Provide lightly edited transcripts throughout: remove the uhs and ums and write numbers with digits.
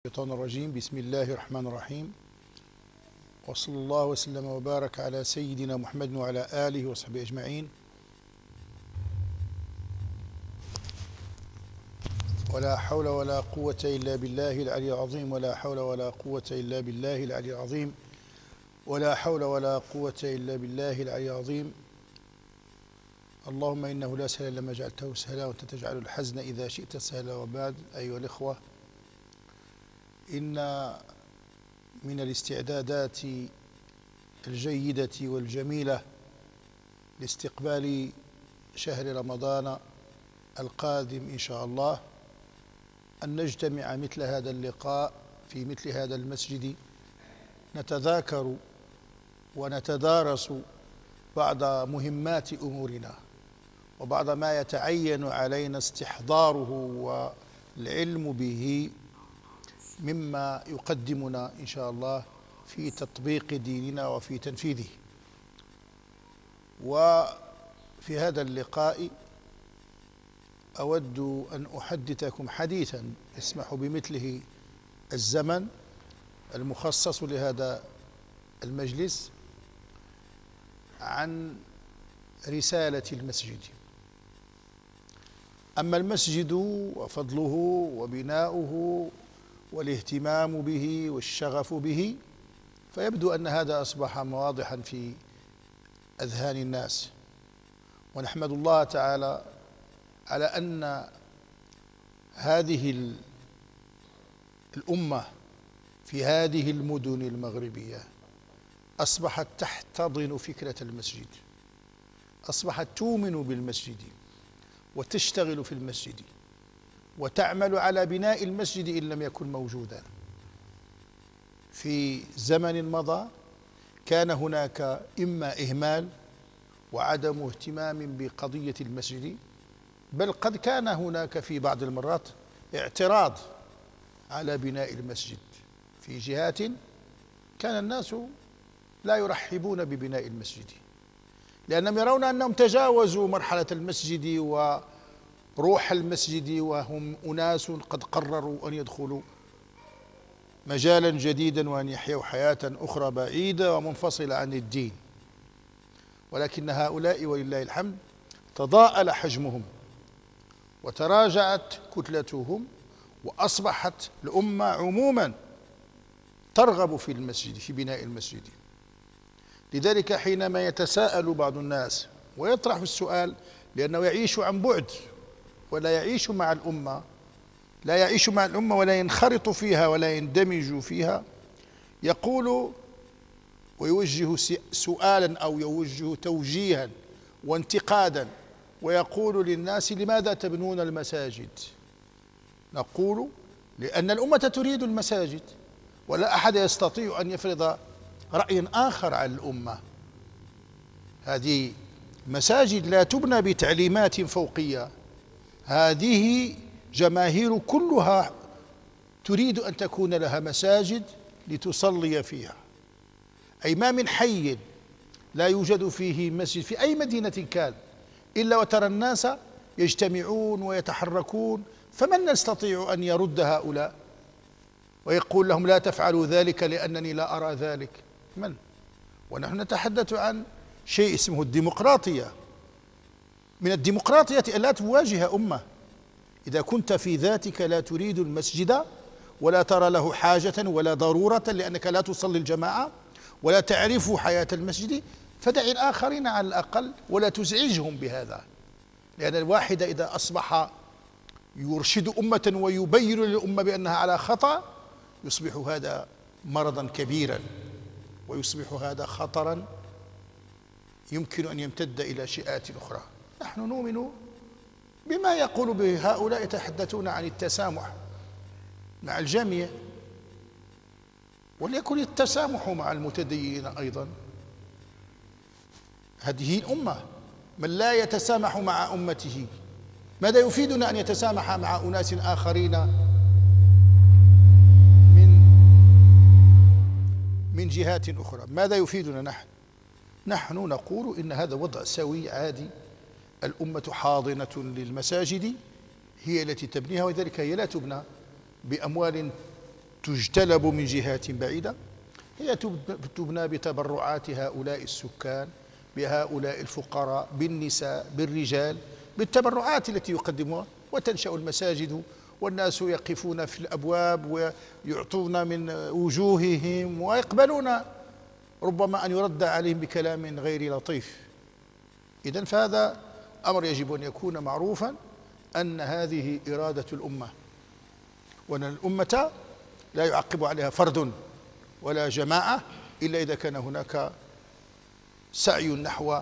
الشيطان الرجيم. بسم الله الرحمن الرحيم، وصلى الله وسلم وبارك على سيدنا محمد وعلى آله وصحبه أجمعين. ولا حول ولا قوة إلا بالله العلي العظيم، ولا حول ولا قوة إلا بالله العلي العظيم، ولا حول ولا قوة إلا بالله العلي العظيم. اللهم إنه لا سهل لما جعلته سهلا، وأنت تجعل الحزن إذا شئت سهلا. وبعد، أيها الإخوة، إن من الاستعدادات الجيدة والجميلة لاستقبال شهر رمضان القادم إن شاء الله أن نجتمع مثل هذا اللقاء في مثل هذا المسجد، نتذاكر ونتدارس بعض مهمات أمورنا وبعض ما يتعين علينا استحضاره والعلم به مما يقدمنا إن شاء الله في تطبيق ديننا وفي تنفيذه. وفي هذا اللقاء أود أن أحدثكم حديثا يسمح بمثله الزمن المخصص لهذا المجلس عن رسالة المسجد. أما المسجد وفضله وبناؤه والاهتمام به والشغف به فيبدو أن هذا أصبح واضحا في أذهان الناس، ونحمد الله تعالى على أن هذه الأمة في هذه المدن المغربية أصبحت تحتضن فكرة المسجد، أصبحت تؤمن بالمسجد وتشتغل في المسجد وتعمل على بناء المسجد إن لم يكن موجودا. في زمن مضى كان هناك إما إهمال وعدم اهتمام بقضية المسجد، بل قد كان هناك في بعض المرات اعتراض على بناء المسجد. في جهات كان الناس لا يرحبون ببناء المسجد لأنهم يرون أنهم تجاوزوا مرحلة المسجد وروح المسجد، وهم أناس قد قرروا أن يدخلوا مجالا جديدا وأن يحيوا حياة أخرى بعيدة ومنفصلة عن الدين. ولكن هؤلاء ولله الحمد تضاءل حجمهم وتراجعت كتلتهم، وأصبحت الأمة عموما ترغب في المسجد، في بناء المسجد. لذلك حينما يتساءل بعض الناس ويطرح السؤال، لأنه يعيش عن بعد ولا يعيش مع الأمة، لا يعيش مع الأمة ولا ينخرط فيها ولا يندمج فيها، يقول ويوجه سؤالا أو يوجه توجيها وانتقادا ويقول للناس: لماذا تبنون المساجد؟ نقول: لأن الأمة تريد المساجد، ولا أحد يستطيع أن يفرض رأي آخر على الأمة. هذه مساجد لا تبنى بتعليمات فوقية، هذه جماهير كلها تريد أن تكون لها مساجد لتصلي فيها. أي ما من حي لا يوجد فيه مسجد في أي مدينة كان إلا وترى الناس يجتمعون ويتحركون، فمن يستطيع أن يرد هؤلاء ويقول لهم لا تفعلوا ذلك لأنني لا أرى ذلك؟ من؟ ونحن نتحدث عن شيء اسمه الديمقراطية. من الديمقراطية أن لا تواجه أمة. إذا كنت في ذاتك لا تريد المسجد ولا ترى له حاجة ولا ضرورة لأنك لا تصلي الجماعة ولا تعرف حياة المسجد، فدع الآخرين على الأقل ولا تزعجهم بهذا. لأن الواحد إذا أصبح يرشد أمة ويبين للأمة بأنها على خطأ يصبح هذا مرضا كبيرا، ويصبح هذا خطرا يمكن أن يمتد إلى شئات أخرى. نحن نؤمن بما يقول به هؤلاء، يتحدثون عن التسامح مع الجميع، وليكن التسامح مع المتدينين أيضا. هذه الأمة، من لا يتسامح مع أمته ماذا يفيدنا أن يتسامح مع أناس آخرين من جهات أخرى؟ ماذا يفيدنا نحن نقول إن هذا وضع سوي عادي. الأمة حاضنة للمساجد، هي التي تبنيها، ولذلك هي لا تبنى بأموال تجتلب من جهات بعيدة، هي تبنى بتبرعات هؤلاء السكان، بهؤلاء الفقراء، بالنساء، بالرجال، بالتبرعات التي يقدموها، وتنشأ المساجد والناس يقفون في الأبواب ويعطون من وجوههم ويقبلون ربما أن يرد عليهم بكلام غير لطيف. إذن فهذا أمر يجب أن يكون معروفا، أن هذه إرادة الأمة، وأن الأمة لا يعقب عليها فرد ولا جماعة إلا إذا كان هناك سعي نحو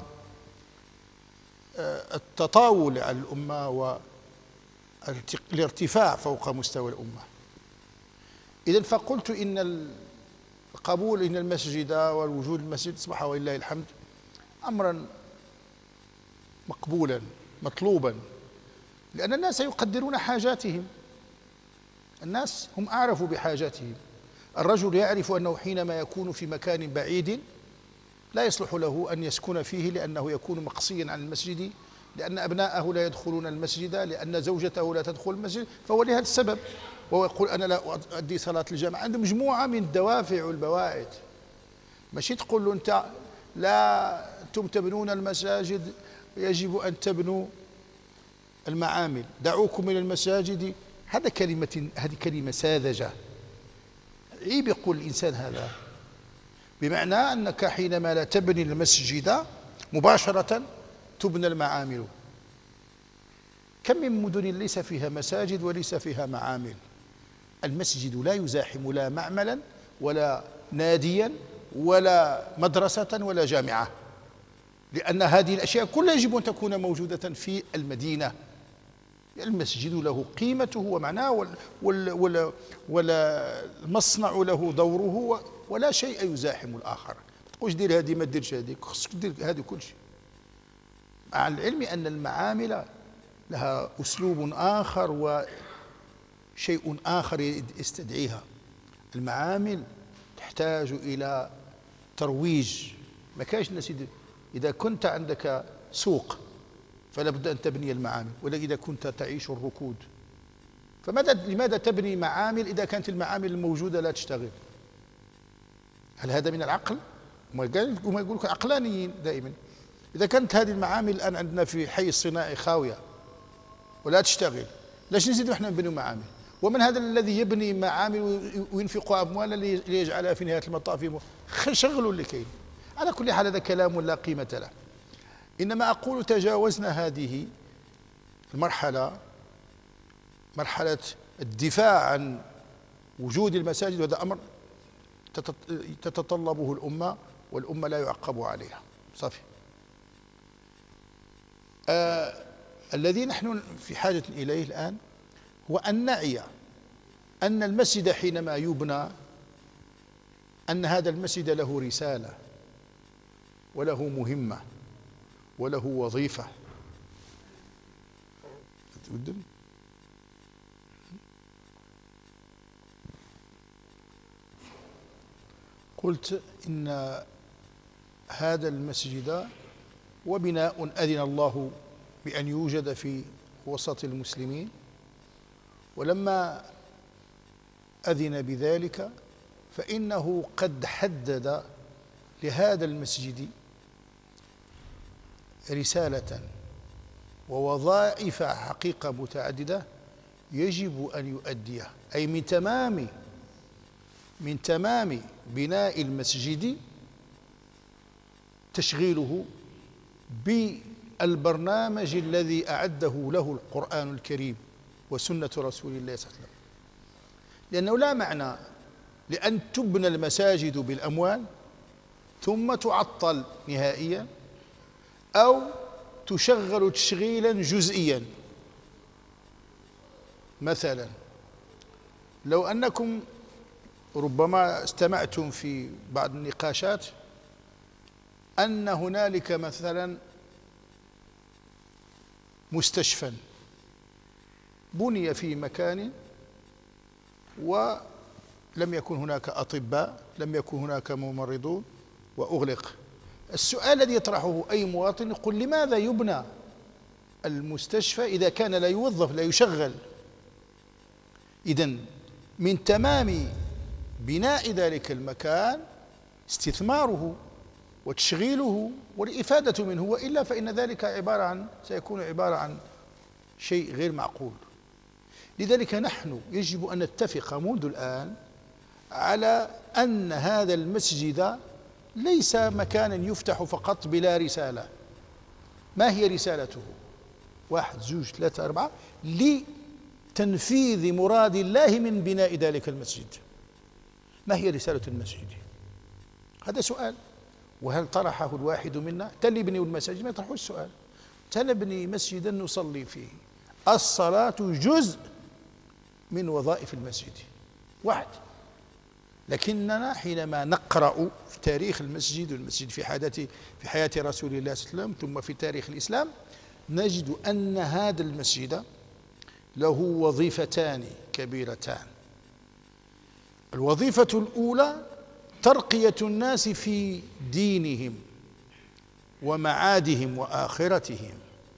التطاول على الأمة والارتفاع فوق مستوى الأمة. إذن فقلت إن القبول، إن المسجد والوجود المسجد أصبح ولله الحمد أمرا مقبولا مطلوبا، لأن الناس يقدرون حاجاتهم، الناس هم أعرف بحاجاتهم. الرجل يعرف أنه حينما يكون في مكان بعيد لا يصلح له أن يسكن فيه، لأنه يكون مقصيا عن المسجد، لأن أبناءه لا يدخلون المسجد، لأن زوجته لا تدخل المسجد، فهو لهذا السبب وهو يقول أنا لا أؤدي صلاة الجماعة. عنده مجموعة من الدوافع والبواعث. ماشي تقول له أنت لا أنتم تبنون المساجد، يجب أن تبنوا المعامل، دعوكم من المساجد. هذه كلمة ساذجة، عيب يقول الإنسان هذا، بمعنى أنك حينما لا تبني المسجد مباشرة تبنى المعامل. كم من مدن ليس فيها مساجد وليس فيها معامل. المسجد لا يزاحم لا معملا ولا ناديا ولا مدرسة ولا جامعة، لأن هذه الأشياء كلها يجب أن تكون موجودة في المدينة. المسجد له قيمته ومعناه، والمصنع له دوره، ولا شيء يزاحم الآخر. ما تقولش دير هذه ما ديرش هذه، خصك دير هذه كل شيء، مع العلم أن المعامل لها أسلوب آخر وشيء آخر يستدعيها. المعامل تحتاج إلى ترويج. ما كانش الناس إذا كنت عندك سوق فلا بد أن تبني المعامل، ولا إذا كنت تعيش الركود لماذا تبني معامل إذا كانت المعامل الموجودة لا تشتغل؟ هل هذا من العقل؟ وما يقول لك عقلانيين دائما. إذا كانت هذه المعامل الآن عندنا في حي الصناعي خاوية ولا تشتغل، لاش نزيدوا احنا نبنيو معامل؟ ومن هذا الذي يبني معامل وينفق أموالا ليجعلها في نهاية المطاف شغلوا اللي كاين. على كل حال هذا كلام لا قيمة له. إنما أقول تجاوزنا هذه المرحلة، مرحلة الدفاع عن وجود المساجد، وهذا أمر تتطلبه الأمة، والأمة لا يعقب عليها. صافي. الذي نحن في حاجة إليه الآن هو أن نعي أن المسجد حينما يبنى أن هذا المسجد له رسالة وله مهمة وله وظيفة. قلت إن هذا المسجد وبناء أذن الله بأن يوجد في وسط المسلمين، ولما أذن بذلك فإنه قد حدد لهذا المسجد رسالة ووظائف حقيقة متعددة يجب أن يؤديها. أي من تمام بناء المسجد تشغيله بالبرنامج الذي أعده له القرآن الكريم وسنة رسول الله صلى الله عليه وسلم. لأنه لا معنى لأن تبنى المساجد بالأموال ثم تعطل نهائيا أو تشغل تشغيلا جزئيا. مثلا لو أنكم ربما استمعتم في بعض النقاشات أن هنالك مثلا مستشفى بني في مكان ولم يكن هناك أطباء، لم يكن هناك ممرضون، وأغلق. السؤال الذي يطرحه أي مواطن يقول لماذا يبنى المستشفى إذا كان لا يوظف لا يشغل؟ إذن من تمام بناء ذلك المكان استثماره وتشغيله والإفادة منه، وإلا فإن ذلك سيكون عبارة عن شيء غير معقول. لذلك نحن يجب أن نتفق منذ الآن على أن هذا المسجد ليس مكانا يفتح فقط بلا رسالة. ما هي رسالته؟ 1 2 3 4 لتنفيذ مراد الله من بناء ذلك المسجد. ما هي رسالة المسجد؟ هذا سؤال. وهل طرحه الواحد منا؟ تنبني المساجد ما يطرحوش السؤال. تنبني مسجدا نصلي فيه. الصلاة جزء من وظائف المسجد واحد. لكننا حينما نقرأ في تاريخ المسجد والمسجد في حياة رسول الله صلى الله عليه وسلم ثم في تاريخ الإسلام، نجد أن هذا المسجد له وظيفتان كبيرتان. الوظيفة الأولى ترقية الناس في دينهم ومعادهم وآخرتهم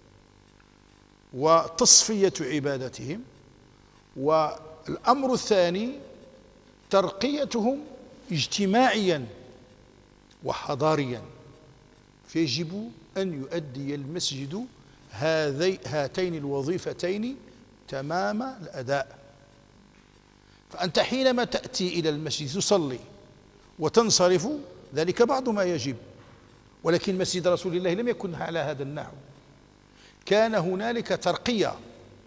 وتصفية عبادتهم، والأمر الثاني ترقيتهم اجتماعيا وحضاريا. فيجب أن يؤدي المسجد هاتين الوظيفتين تمام الأداء. فأنت حينما تأتي إلى المسجد تصلي وتنصرف، ذلك بعض ما يجب، ولكن مسجد رسول الله لم يكن على هذا النحو. كان هنالك ترقية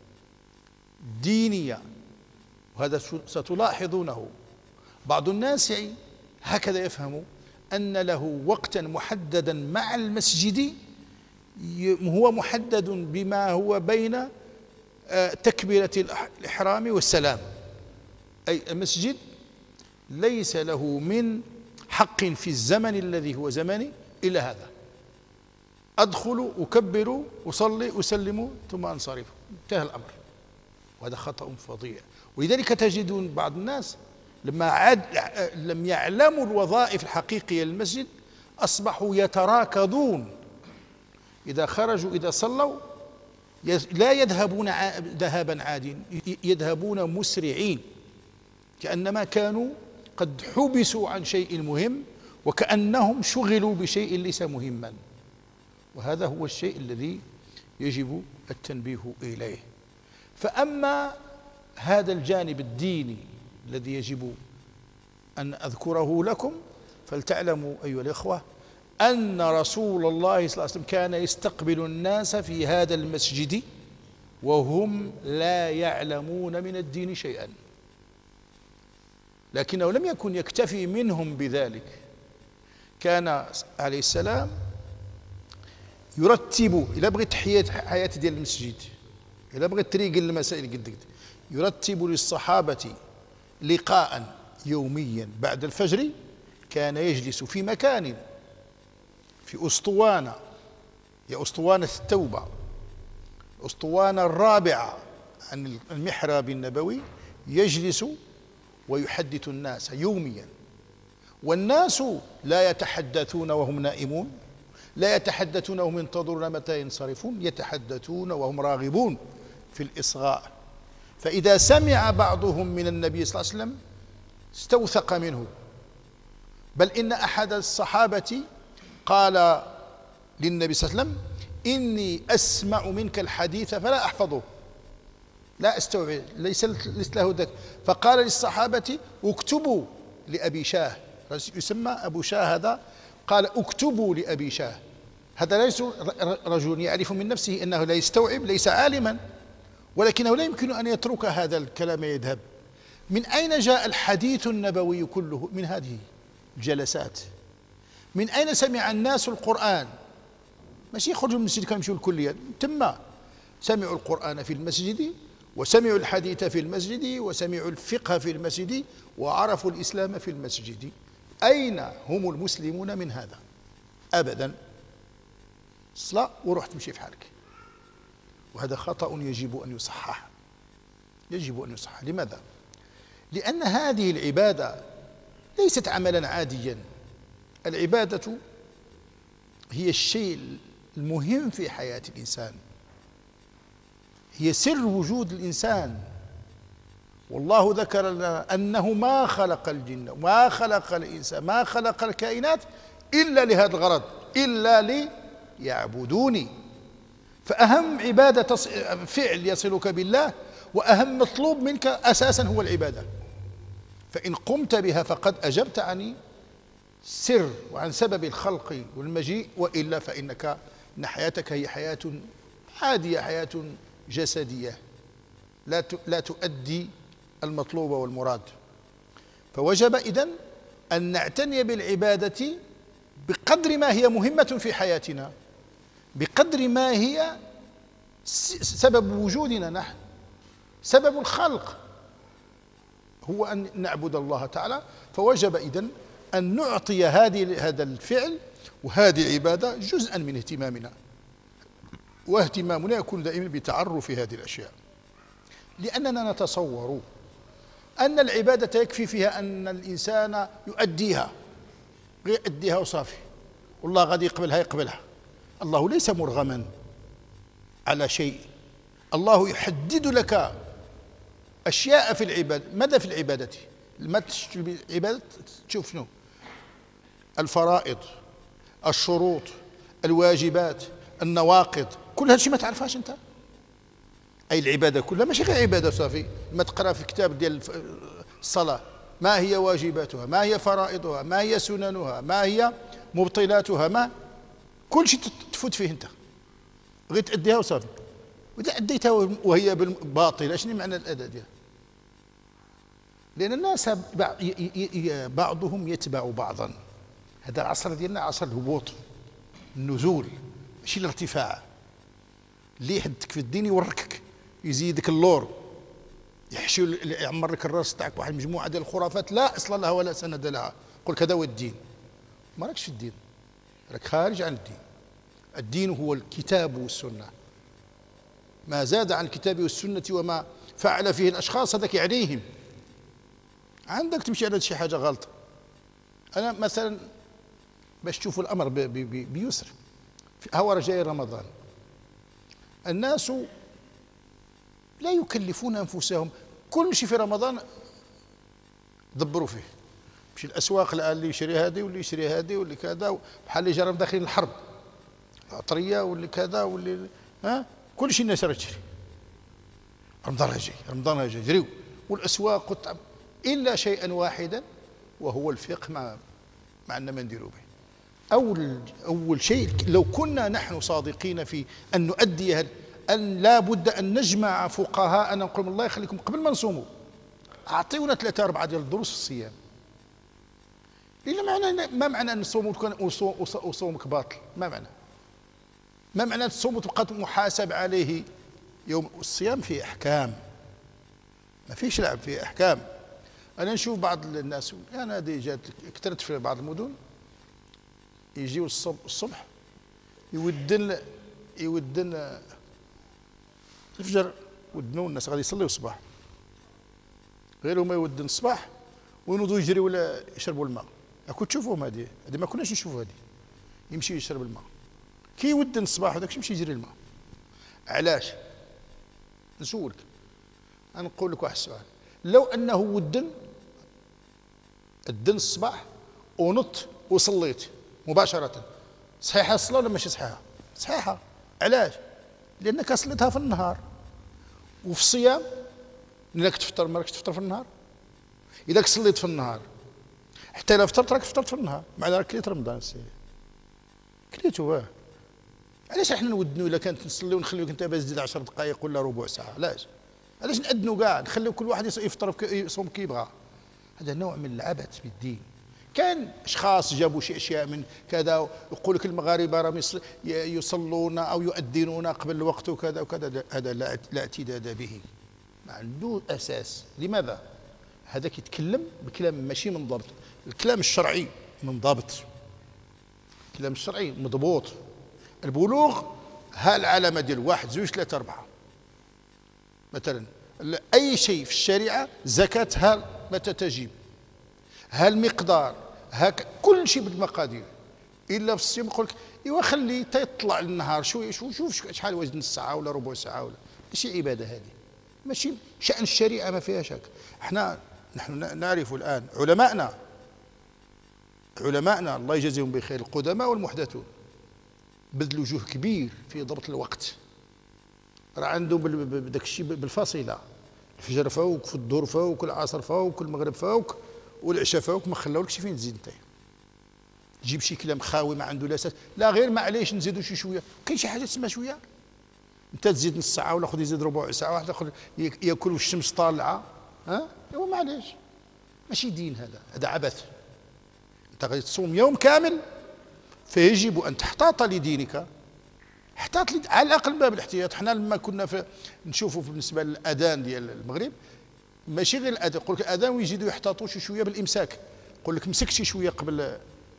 دينية، وهذا ستلاحظونه. بعض الناس هكذا يفهم أن له وقتا محددا مع المسجد، هو محدد بما هو بين تكبيرة الإحرام والسلام. أي المسجد ليس له من حق في الزمن الذي هو زمني إلا هذا: أدخل أكبر أصلي أسلم ثم أنصرف، انتهى الأمر. وهذا خطأ فظيع. ولذلك تجدون بعض الناس لم يعلموا الوظائف الحقيقية للمسجد أصبحوا يتراكضون. إذا خرجوا إذا صلوا لا يذهبون ذهابا عاديا، يذهبون مسرعين، كأنما كانوا قد حبسوا عن شيء مهم وكأنهم شغلوا بشيء ليس مهما. وهذا هو الشيء الذي يجب التنبيه إليه. فأما هذا الجانب الديني الذي يجب أن أذكره لكم، فلتعلموا أيها الإخوة أن رسول الله صلى الله عليه وسلم كان يستقبل الناس في هذا المسجد وهم لا يعلمون من الدين شيئا، لكنه لم يكن يكتفي منهم بذلك. كان عليه السلام يرتب، إلا بغيت حياة ديال المسجد، إلا بغيت تريقل المسائل قد يرتب للصحابة لقاء يوميا بعد الفجر. كان يجلس في مكان في أسطوانة، هي أسطوانة التوبة، الأسطوانة الرابعة عن المحراب النبوي، يجلس ويحدث الناس يوميا. والناس لا يتحدثون وهم نائمون، لا يتحدثون وهم ينتظرون متى ينصرفون، يتحدثون وهم راغبون في الإصغاء. فإذا سمع بعضهم من النبي صلى الله عليه وسلم استوثق منه، بل إن أحد الصحابة قال للنبي صلى الله عليه وسلم: إني أسمع منك الحديث فلا أحفظه، لا أستوعب، ليس له ذاك. فقال للصحابة: اكتبوا لأبي شاه، يسمى أبو شاه هذا، قال: اكتبوا لأبي شاه. هذا ليس رجل يعرف من نفسه أنه لا يستوعب، ليس عالما، ولكنه لا يمكن أن يترك هذا الكلام يذهب. من أين جاء الحديث النبوي كله؟ من هذه الجلسات. من أين سمع الناس القرآن؟ ماشي يخرجوا من المسجد كانوا يمشوا الكلية، تم سمعوا القرآن في المسجد، وسمعوا الحديث في المسجد، وسمعوا الفقه في المسجد، وعرفوا الإسلام في المسجد. أين هم المسلمون من هذا؟ أبدا. صلاة وروح تمشي في حالك. وهذا خطأ يجب أن يصحح، يجب أن يصحح. لماذا؟ لأن هذه العبادة ليست عملا عاديا. العبادة هي الشيء المهم في حياة الإنسان، هي سر وجود الإنسان، والله ذكر لنا أنه ما خلق الجن وما خلق الإنس ما خلق الكائنات إلا لهذا الغرض، إلا ليعبدوني. فأهم عبادة فعل يصلك بالله وأهم مطلوب منك أساسا هو العبادة، فإن قمت بها فقد أجبت عن سر وعن سبب الخلق والمجيء، وإلا فإنك إن حياتك هي حياة عادية، حياة جسدية لا تؤدي المطلوب والمراد. فوجب إذن أن نعتني بالعبادة بقدر ما هي مهمة في حياتنا، بقدر ما هي سبب وجودنا نحن، سبب الخلق هو أن نعبد الله تعالى. فوجب إذن أن نعطي هذا الفعل وهذه العبادة جزءا من اهتمامنا، واهتمامنا يكون دائما بتعرف هذه الأشياء، لأننا نتصور أن العبادة يكفي فيها أن الإنسان يؤديها وصافي، والله غادي يقبلها. الله ليس مرغما على شيء، الله يحدد لك أشياء في العبادة. ماذا في العبادة؟ ما العبادة تشوف شنو؟ الفرائض، الشروط، الواجبات، النواقض، كل هالشيء ما تعرفهاش أنت. أي العبادة كلها ماشي غير عبادة صافي، ما تقرأ في الكتاب ديال الصلاة ما هي واجباتها، ما هي فرائضها، ما هي سننها، ما هي مبطلاتها، ما كل شيء تفوت فيه أنت، غير تأديها وصافي. وإذا أديتها وهي باطلة شنو معنى الأداء ديالها؟ لأن الناس بعضهم يتبع بعضا. هذا العصر ديالنا عصر الهبوط، النزول، ماشي الارتفاع. اللي يحدك في الدين يوركك، يزيدك اللور، يحشي يعمر لك الراس تاعك واحد المجموعه ديال الخرافات لا اصل لها ولا سند لها. قل كذا هو الدين، ما راكش في الدين، راك خارج عن الدين. الدين هو الكتاب والسنه، ما زاد عن الكتاب والسنه وما فعل فيه الاشخاص هذاك يعنيهم. عندك تمشي على شي حاجه غلط. انا مثلا باش تشوفوا الامر بيسر، هو جاي رمضان، الناس لا يكلفون انفسهم، كل شيء في رمضان دبروا فيه. مشي الاسواق الان اللي يشري هذه واللي يشري هذه واللي كذا، بحال اللي جرى داخلين الحرب، العطريه واللي كذا واللي كل شيء الناس راه تشري. رمضان جاي جريو، والاسواق والطعم الا شيئا واحدا وهو الفقه ما عندنا ما نديروا به. أول شيء لو كنا نحن صادقين في أن نؤدي أن لا بد أن نجمع فقهاءنا نقول الله يخليكم قبل ما نصوموا أعطيونا 3 4 ديال الدروس في الصيام. ما معنى أن نصوموا وصومك باطل؟ ما معنى أن تصوم وتبقى محاسب عليه يوم الصيام؟ فيه أحكام، ما فيش لعب، فيه أحكام. أنا نشوف بعض الناس، أنا هذه جات كثرت في بعض المدن، يجيو الصبح يودن الفجر، ودنوا الناس غادي يصليوا الصباح، غير هما يودن الصباح وينوضوا يجريوا ولا يشربوا الماء. راكم تشوفوهم هذه ما كناش نشوفوا هذه. يمشي يشرب الماء كي يودن الصباح وداك يمشي يجري الماء. علاش؟ نسولك، نقول لك واحد السؤال، لو انه ودن الصباح ونط وصليت مباشرة، صحيحة الصلاة ولا ماشي صحيحة؟ صحيحة. علاش؟ لأنك صليتها في النهار، وفي الصيام إنك تفطر ما راكش تفطر في النهار. إذا صليت في النهار حتى إذا فطرت راك فطرت في النهار، معناها راك كليت رمضان كليتو. علاش احنا نودنوا إلا كانت نصليو ونخليوك أنت باش تزيد 10 دقائق ولا ربع ساعة؟ علاش نأذنوا كاع نخليو كل واحد يفطر يصوم كي يبغى؟ هذا نوع من العبث بالدين. كان اشخاص جابوا شي اشياء من كذا، يقول لك المغاربه راهم يصلون او يؤذنون قبل الوقت وكذا وكذا. هذا لا اعتداد به، ما عنده اساس. لماذا؟ هذا كيتكلم بكلام ماشي منضبط. الكلام الشرعي منضبط، الكلام الشرعي مضبوط. البلوغ ها العلامه ديال 1 2 3 4 مثلا. اي شيء في الشريعه، زكاه ها متى تجب، ها المقدار، كل شيء بالمقادير. الا في الصيام يقول لك ايوا خلي حتى يطلع النهار شويه، شوف شحال واش نص ساعه ولا ربع ساعه ولا ماشي عباده هذه. ماشي شأن الشريعة ما فيها شك. نحن نعرف الآن علماءنا الله يجزيهم بخير، القدماء والمحدثون، بذلوا جهد كبير في ضبط الوقت. راه عندهم بداك الشيء بالفصيلة، الفجر فوق، في الظهر فوق، العصر فوق، المغرب فوق، والعشاء فوق، ما خلاولكش فين تزيد انت. تجيب شي كلام خاوي ما عنده لا اساس، لا غير معليش نزيدوا شي شويه، كاين شي حاجه تسمى شويه. انت تزيد نص ساعه ولا خذ يزيد ربع ساعه، واحد اخر ياكل والشمس طالعه، ها ايوا معليش، ماشي دين هذا عبث. انت غادي تصوم يوم كامل، فيجب ان تحتاط لدينك، احتاط على الاقل باب الاحتياط. حنا لما كنا نشوفوا بالنسبه للاذان ديال المغرب، ماشي غير الاذان، يقول لك الاذان ويزيدوا يحتاطوا شي شويه بالامساك، يقول لك مسك شي شويه قبل،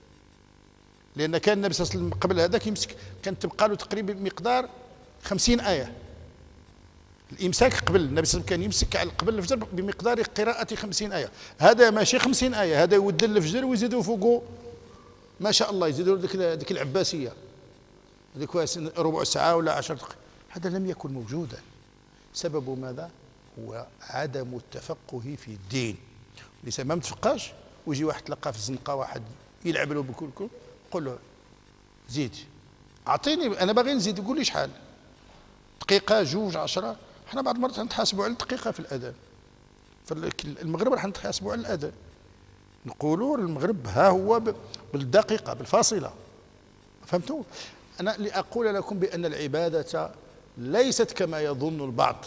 لان كان النبي صلى الله عليه وسلم قبل هذاك يمسك، كانت تبقى له تقريبا مقدار 50 ايه. الامساك قبل النبي صلى الله عليه وسلم كان يمسك على قبل الفجر بمقدار قراءه 50 ايه. هذا ماشي 50 ايه، هذا يودل الفجر ويزيدوا فوقه ما شاء الله، يزيدوا ديك العباسيه، هذيك ربع ساعه ولا 10 دقائق. هذا لم يكن موجودا. سبب ماذا؟ هو عدم التفقه في الدين. الانسان ما متفقاش، ويجي واحد تلقاه في الزنقه، واحد يلعب له بكل، قول له زيد، اعطيني انا باغي نزيد، يقول لي شحال؟ دقيقه، جوج، 10. حنا بعض المرات نتحاسبوا على الدقيقه في الاذان. في المغرب راح نتحاسبوا على الاذان، نقولوا المغرب ها هو بالدقيقه بالفاصله. فهمتوا؟ انا لاقول لكم بان العباده ليست كما يظن البعض،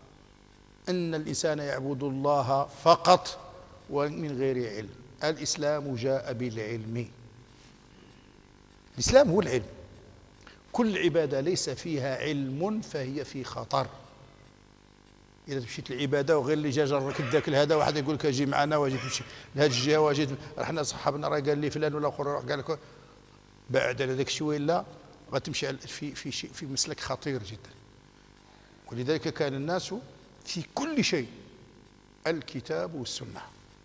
ان الانسان يعبد الله فقط ومن غير علم. الاسلام جاء بالعلم، الاسلام هو العلم. كل عباده ليس فيها علم فهي في خطر. اذا مشيت العباده وغير اللي جا جرك داك هذا، واحد يقول لك اجي معنا، واجي تمشي لهذه الجهه، واجي رحنا صحابنا راه قال لي فلان ولا اخر، قال لك بعد على ذاك الشيء، ولا غتمشي في مسلك خطير جدا. ولذلك كان الناس في كل شيء الكتاب والسنه.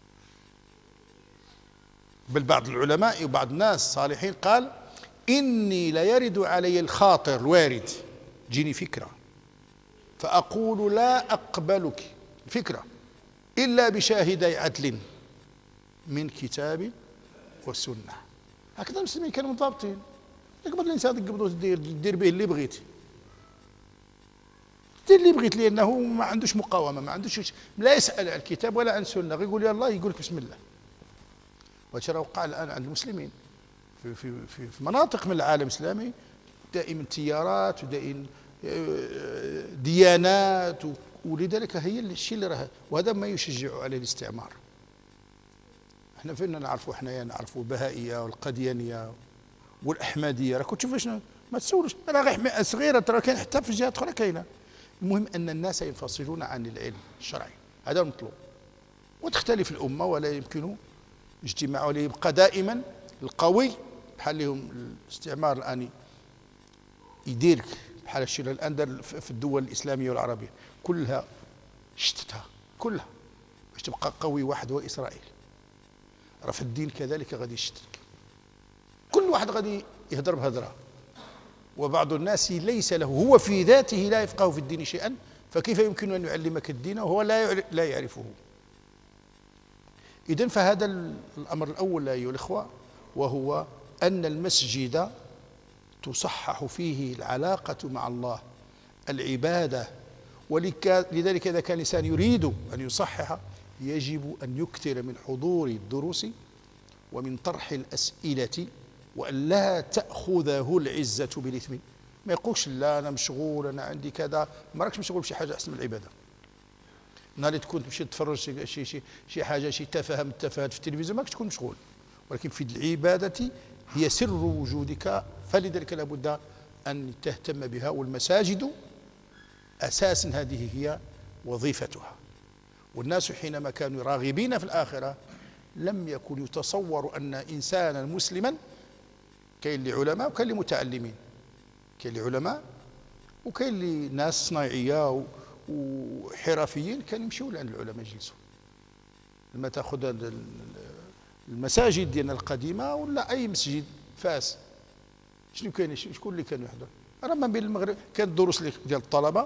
بل بعض العلماء وبعض الناس الصالحين قال: إني ليرد علي الخاطر الوارد، جيني فكرة، فأقول لا أقبلك الفكرة إلا بشاهدي عدل من كتاب والسنة. هكذا المسلمين كانوا مضابطين. يقبض الإنسان تقبضه، دير به اللي بغيت، دير اللي بغيت، لأنه ما عندوش مقاومة، ما عندوش، لا يسأل عن الكتاب ولا عن السنة، غير يقول يا الله، يقول لك بسم الله. وهذا وقع الآن عند المسلمين في مناطق من العالم الإسلامي، دائما تيارات ودائما ديانات، ولذلك هي الشيء اللي راه، وهذا ما يشجع عليه الاستعمار. احنا فين نعرفوا، احنا نعرفوا البهائيه والقديانيه والاحمديه، راكم تشوفوا شنو، ما تسولوش، راه غير صغيره، ترى كاين حتى في جهات اخرى كاينه. المهم ان الناس ينفصلون عن العلم الشرعي، هذا المطلوب. وتختلف الامه ولا يمكن اجتماعها، وليبقى دائما القوي، بحال لهم الاستعمار الان يدير بحال الشيء الان دار في الدول الاسلاميه والعربيه كلها، شتتها كلها باش تبقى قوي واحد، هو اسرائيل. راه في الدين كذلك غادي يشتت، كل واحد غادي يهضر بهضره، وبعض الناس ليس له هو في ذاته لا يفقه في الدين شيئا، فكيف يمكن ان يعلمك الدين وهو لا يعرفه؟ إذن فهذا الأمر الأول أيها الإخوة، وهو أن المسجد تصحح فيه العلاقة مع الله، العبادة. ولذلك إذا كان الإنسان يريد أن يصحح يجب أن يكثر من حضور الدروس ومن طرح الأسئلة، وأن لا تأخذه العزة بالإثم. ما يقولش لا أنا مشغول، أنا عندي كذا، ما راكش مشغول بشي حاجة أحسن من العبادة. نهار اللي تكون تمشي تتفرج شي حاجه، شي تفاهه من التفاهات في التلفزيون، ماكش تكون مشغول، ولكن في العباده هي سر وجودك، فلذلك لابد ان تهتم بها. والمساجد اساسا هذه هي وظيفتها. والناس حينما كانوا راغبين في الاخره لم يكن يتصور ان انسانا مسلما، كاين اللي علماء وكاين اللي متعلمين، كاين اللي علماء وكاين اللي ناس صناعيه وحرفيين كانوا يمشيوا لعند العلماء يجلسوا. لما تاخذ المساجد ديالنا القديمه ولا اي مسجد فاس، شنو كاين، شكون اللي كان يحضر؟ راه ما بين المغرب كانت الدروس ديال الطلبه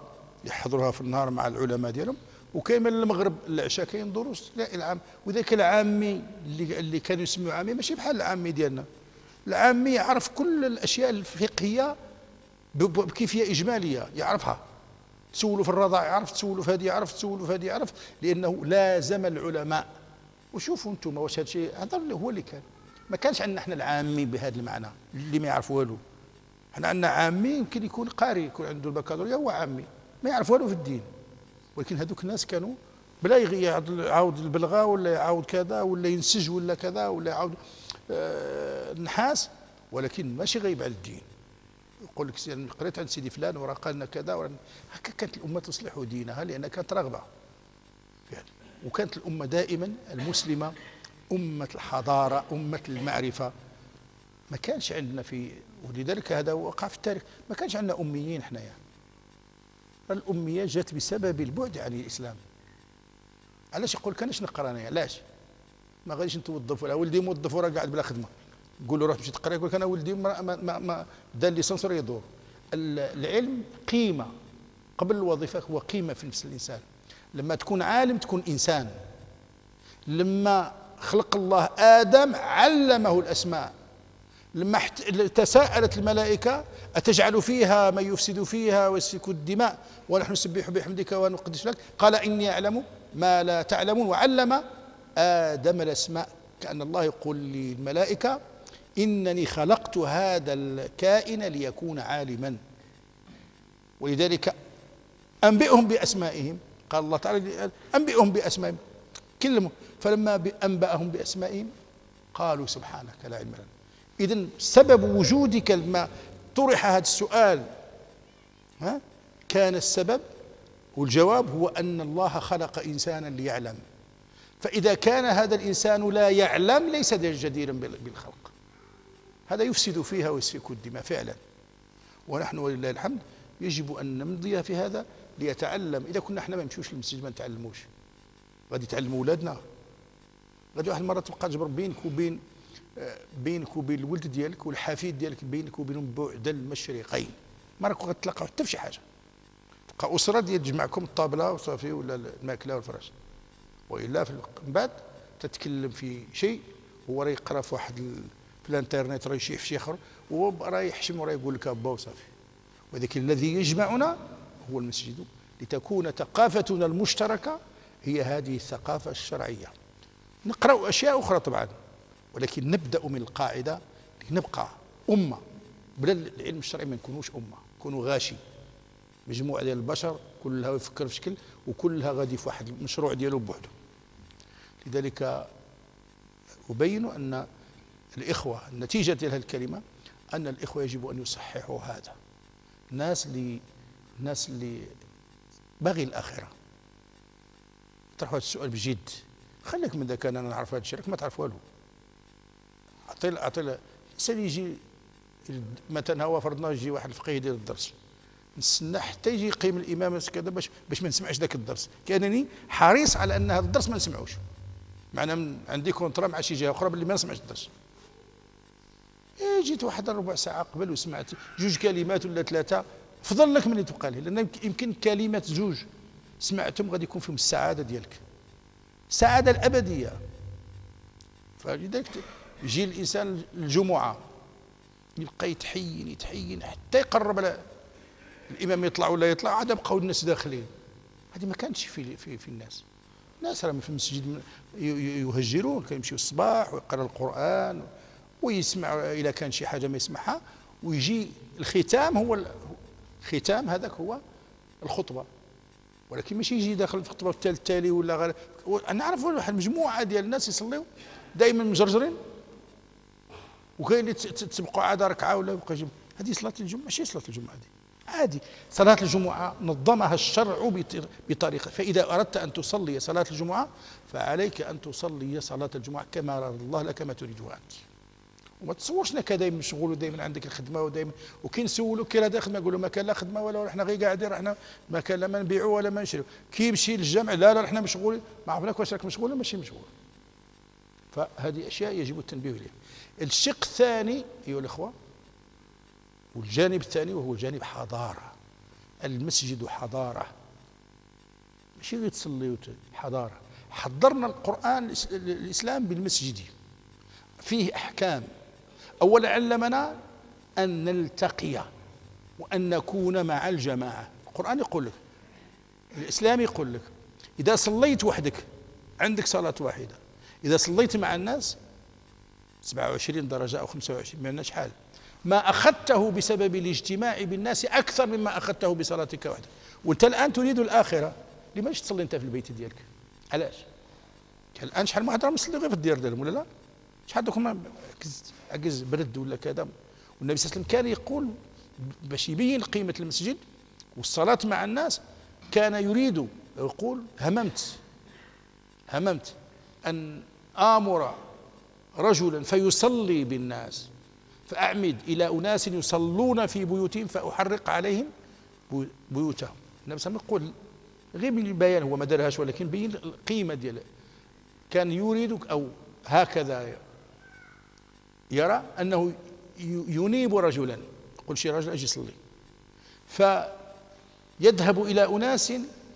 يحضروها في النهار مع العلماء ديالهم، وكاين من المغرب العشاء كاين دروس لا العام. وذاك العامي اللي كانوا يسميوه عامي ماشي بحال العامي ديالنا. العامي يعرف كل الاشياء الفقهيه بكيفيه اجماليه، يعرفها. تسولوا في الرضاع يعرف، تسولوا في هذه يعرف، تسولوا في هذه يعرف، لانه لازم العلماء. وشوفوا انتم واش هذا الشيء هذا هو اللي كان. ما كانش عندنا احنا العامي بهذا المعنى اللي ما يعرف والو. احنا عندنا عامي يمكن يكون قاري، يكون عنده البكالوريا، هو عامي ما يعرف والو في الدين. ولكن هذوك الناس كانوا بلا يعاود البلغه ولا يعاود كذا ولا ينسج ولا كذا ولا يعاود النحاس، ولكن ماشي غايب على الدين. يقول لك قريت عن سيدي فلان وراه قال لنا كذا. هكا كانت الامه تصلح دينها لان كانت رغبه فعلا. وكانت الامه دائما المسلمه امه الحضاره، امه المعرفه. ما كانش عندنا ولذلك هذا وقع في التاريخ، ما كانش عندنا اميين حنايا. الاميه جات بسبب البعد عن الاسلام. علاش يقول كانش نقرا انايا؟ علاش؟ ما غاديش نتوظف ولا ولدي موظف وراه قاعد بلا خدمه، نقول له روح تمشي تقرا، يقول لك انا ولدي ما دار ليسانس راه يدور. العلم قيمه قبل الوظيفه، هو قيمه في نفس الانسان. لما تكون عالم تكون انسان. لما خلق الله ادم علمه الاسماء. لما تساءلت الملائكه أتجعل فيها من يفسد فيها ويسفك الدماء ونحن نسبح بحمدك ونقدس لك، قال إني أعلم ما لا تعلمون، وعلم آدم الأسماء. كأن الله يقول للملائكة إنني خلقت هذا الكائن ليكون عالما. ولذلك أنبئهم بأسمائهم، قال الله تعالى أنبئهم بأسمائهم كلهم. فلما أنبأهم بأسمائهم قالوا سبحانك لا علم لنا. إذن سبب وجودك لما طرح هذا السؤال كان السبب والجواب هو أن الله خلق إنسانا ليعلم. فإذا كان هذا الإنسان لا يعلم ليس جديرا بالخلق. هذا يفسد فيها ويسفك الدماء فعلا. ونحن ولله الحمد يجب أن نمضي في هذا ليتعلم. إذا كنا احنا ما نمشيوش للمسجد ما نتعلموش، غادي يتعلموا أولادنا. غادي واحد المرة تبقى تجبر بينك وبين الولد ديالك والحفيد ديالك، بينك وبينهم بعد المشرقين، ما راكم غتلاقاو حتى في شي حاجه. تبقى اسره ديال تجمعكم الطابله وصافي ولا الماكله والفراش. والا من بعد تتكلم في شيء هو راه يقرا في واحد في الانترنت، راه يشيح في شي اخر وراه يحشم وراه يقول لك با وصافي. ولكن الذي يجمعنا هو المسجد، لتكون ثقافتنا المشتركه هي هذه الثقافه الشرعيه. نقرا اشياء اخرى طبعا، ولكن نبدأ من القاعدة نبقى أمة. بلا العلم الشرعي ما نكونوش أمة، نكونوا غاشي، مجموعة ديال البشر كلها يفكر في شكل وكلها غادي في واحد المشروع ديالو بوحده. لذلك أبين أن الإخوة النتيجة ديال هذه الكلمة أن الإخوة يجب أن يصححوا هذا. الناس اللي باغي الآخرة طرحوا هذا السؤال بجد. خليك من ذاك أنا نعرف هذا الشيء، راك ما تعرف والو. اعطي الانسان يجي مثلا هو فرضنا يجي واحد الفقيه يدير الدرس، نستنى حتى يجي يقيم الامام كذا باش ما نسمعش ذاك الدرس، كانني حريص على ان هذا الدرس ما نسمعوش. معنا عندي كونترا مع شي جهه اخرى باللي ما نسمعش الدرس. جيت واحد ربع ساعه قبل وسمعت جوج كلمات ولا ثلاثه، افضل لك من اللي تبقى لي، لان يمكن كلمات جوج سمعتهم غادي يكون فيهم السعاده ديالك، السعاده الابديه. فلذلك يجي الانسان الجمعه يبقى يتحين حتى يقرب على الامام يطلع ولا يطلع، عاد بقاو الناس داخلين. هذه ما كانتش في الناس راهم في المسجد يهجرون، كيمشيو الصباح ويقرا القران ويسمع اذا كان شي حاجه ما يسمعها، ويجي الختام. هو الختام هذاك هو الخطبه، ولكن ماشي يجي داخل في الخطبه التالي ولا غير. نعرف واحد المجموعه ديال الناس يصليو دائما مجرجرين، وكاين اللي تسبقوا عاد ركعه ولا يبقى جنب. هذه صلاه الجمعه ماشي صلاه الجمعه، هذه عادي. صلاه الجمعه نظمها الشرع بطريقه. فاذا اردت ان تصلي صلاه الجمعه فعليك ان تصلي صلاه الجمعه كما اراد الله لك ما تريده انت. وما تصورش انك دائما مشغول ودائما عندك الخدمه ودائما. وكي نسولوا كي لا خدمه يقول له ما كان لا خدمه ولا احنا غير قاعدين، احنا ما كان لا ما نبيعوا ولا ما نشريوا. كي يمشي للجامع لا احنا مشغولين، ما عرفناك واش راك مشغول ولا ماشي مشغول. فهذه اشياء يجب التنبيه اليها. الشق الثاني ايها الاخوه والجانب الثاني وهو جانب حضاره. المسجد حضارة، ماشي غير تصلي حضارة. حضرنا القرآن الإسلام بالمسجد، فيه أحكام. أولا علمنا أن نلتقي وأن نكون مع الجماعة. القرآن يقول لك، الإسلام يقول لك إذا صليت وحدك عندك صلاة واحدة، إذا صليت مع الناس 27 درجة أو 25 ما لناش حال، ما أخذته بسبب الاجتماع بالناس أكثر مما أخذته بصلاتك وحدك. وأنت الآن تريد الآخرة، لماش تصلي أنت في البيت ديالك؟ علاش؟ الآن شحال من واحد راه مصلي غير في الديار ديالهم ولا لا؟ شحال دوك عجز برد ولا كذا. والنبي صلى الله عليه وسلم كان يقول باش يبين قيمة المسجد والصلاة مع الناس، كان يريد يقول هممت أن آمر رجلا فيصلي بالناس فأعمد إلى أناس يصلون في بيوتهم فأحرق عليهم بيوتهم. النبي صلى الله عليه وسلم يقول غير بالبيان، هو ما دارهاش ولكن بين القيمة ديالها. كان يريد أو هكذا يرى أنه ينيب رجلا، يقول شي رجل أجي يصلي، فيذهب إلى أناس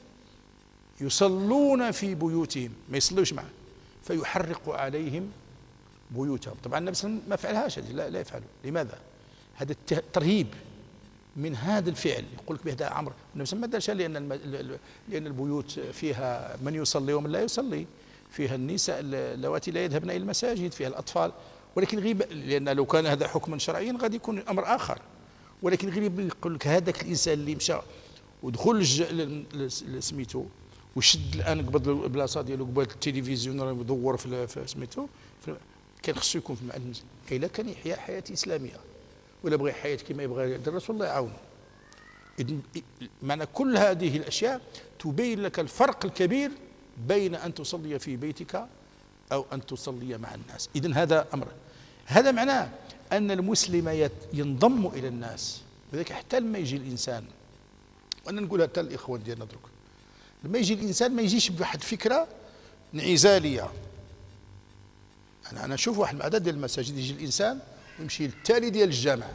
يصلون في بيوتهم ما يصلوش معه فيحرق عليهم بيوتهم. طبعا النبي صلى الله عليه وسلم ما فعلهاش، لا يفعله. لماذا؟ هذا الترهيب من هذا الفعل. يقول لك بهذا عمر النبي صلى الله عليه وسلم ما دارش، لأن البيوت فيها من يصلي ومن لا يصلي، فيها النساء اللواتي لا يذهبن إلى المساجد، فيها الأطفال. ولكن غيب، لأن لو كان هذا حكما شرعيا غادي يكون أمر آخر. ولكن غير يقول لك هذاك الإنسان اللي مشى ودخل سميتو وشد الآن قبض البلاصه ديالو قبل التلفزيون راه يدور في سميتو، كان خصو يكون في مع المسجد. إلا كان يحيا حياة إسلامية ولا بغى حياة كما يبغى الرسول الله يعاونه. معنى كل هذه الأشياء تبين لك الفرق الكبير بين أن تصلي في بيتك أو أن تصلي مع الناس. إذن هذا أمر، هذا معناه أن المسلم ينضم إلى الناس. لذلك حتى لما يجي الإنسان، وأنا نقولها حتى الإخوان ديالنا درك، لما يجي الإنسان ما يجيش بواحد فكرة انعزالية. أنا نشوف واحد العدد ديال المساجد يجي الإنسان ويمشي للتالي ديال الجامع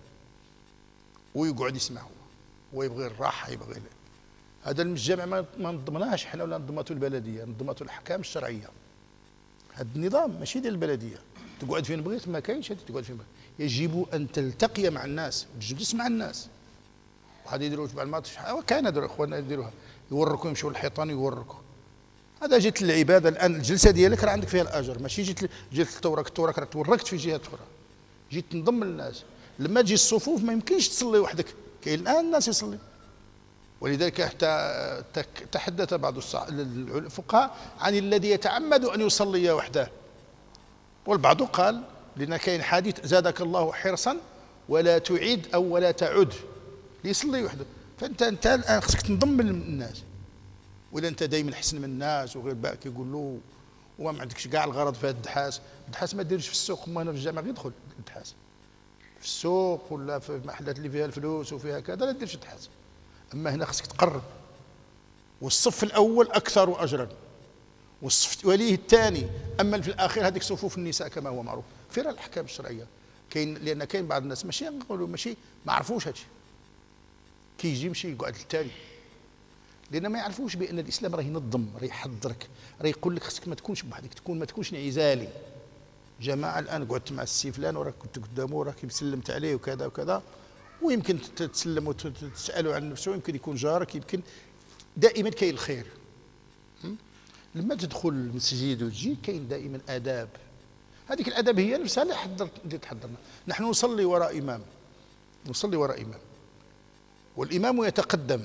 ويقعد يسمعه ويبغي الراحة، يبغي هذا الجامع ما نضمناش حنا ولا نضمته البلدية، نضمته الأحكام الشرعية. هذا النظام ماشي ديال البلدية، تقعد فين بغيت ما كاينش، تقعد فين بغيت. يجب أن تلتقي مع الناس وتجلس مع الناس. وهذا يديروا تبع الماتش، كاين هذو اخواننا يديروها، يوركوا يمشوا للحيطان يوركوا. هذا جيت للعباده الان، الجلسه ديالك راه عندك فيها الاجر، ماشي جيت التورك راه توركت في جهه اخرى، جيت تنضم للناس. لما تجي الصفوف ما يمكنش تصلي وحدك، كاين الان الناس يصلي. ولذلك حتى تحدث بعض الفقهاء عن الذي يتعمد ان يصلي وحده، والبعض قال لان كاين حديث زادك الله حرصا ولا تعيد او ولا تعد ليصلي وحده. فانت الان خصك تنضم للناس، ولا انت دائما حسن من الناس وغير باك يقول له وما عندكش كاع الغرض في هذا الدحاس. الدحاس ما ديرش في السوق، ما هنا في الجامع غير يدخل الدحاس في السوق ولا في المحلات اللي فيها الفلوس وفيها كذا، لا ديرش الدحاس. اما هنا خصك تقرب، والصف الاول اكثر اجرا والصف وليه الثاني. اما في الاخير هذيك صفوف النساء كما هو معروف في الاحكام الشرعيه. كاين لان كاين بعض الناس ماشي نقولوا ماشي ما عرفوش هادشي، كيجي يمشي يقعد للتالي، لان ما يعرفوش بان الاسلام راه ينظم، راه يحضرك، راه يقول لك خصك ما تكونش بوحدك، ما تكونش انعزالي. جماعه الان قعدت مع السي فلان وراك كنت قدامه وراك سلمت عليه وكذا وكذا، ويمكن تتسلم وتسالوا عن نفسه، يمكن يكون جارك، يمكن دائما كاين الخير. لما تدخل المسجد وتجي كاين دائما آداب، هذيك الآداب هي نفسها اللي تحضرنا. نحن نصلي وراء إمام، نصلي وراء إمام، والإمام يتقدم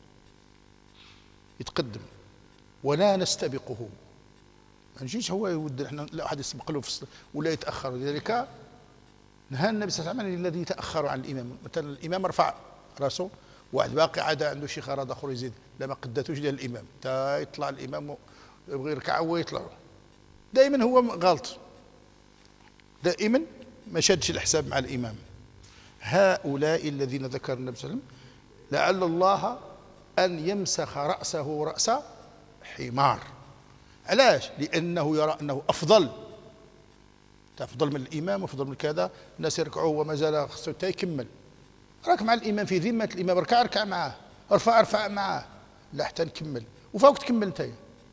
ولا نستبقه. ما نجيش هو يود احنا لا أحد يسبق له ولا يتأخر. لذلك نهى النبي صلى الله عليه وسلم الذي يتأخر عن الإمام. مثلا الإمام رفع راسه، واحد باقي عاد عنده شي غرض اخر يزيد، لا ما قداتوش ديال الإمام تا يطلع الإمام يبغي يركع هو يطلع، دائما هو غلط، دائما ما شادش الحساب مع الإمام. هؤلاء الذين ذكر النبي صلى الله عليه وسلم لعل الله أن يمسخ رأسه رأس حمار. علاش؟ لأنه يرى أنه أفضل من الإمام وأفضل من كذا. الناس يركعوا وما زال خصو حتى يكمل. راك مع الإمام في ذمة الإمام، اركع معاه، ارفع معاه، لا حتى نكمل، وفوق تكمل انت،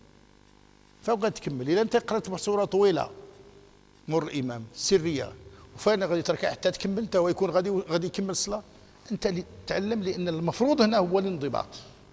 فوق تكمل. اذا انت قرات سوره طويله مر الامام سريه وفانا غادي تركع حتى تكمل انت، ويكون غادي يكمل الصلاه، انت اللي تعلم، لان المفروض هنا هو الانضباط،